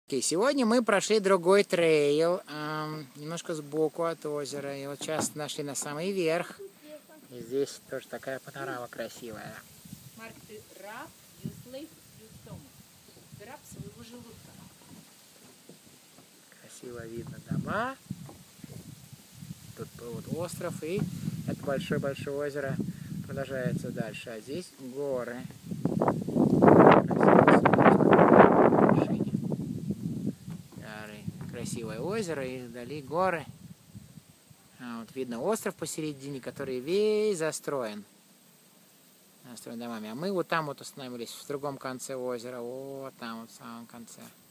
Сегодня мы прошли другой трейл, немножко сбоку от озера. И вот сейчас нашли на самый верх. И здесь тоже такая панорама красивая. Марк, ты раб, you slave, you stomach. Ты раб своего желудка. Красиво видно дома. Тут вот остров, и это большое-большое озеро продолжается дальше. А здесь горы. Красивое озеро, и вдали горы. Вот видно остров посередине, который весь застроен домами. А мы вот там вот остановились, в другом конце озера, вот там вот в самом конце.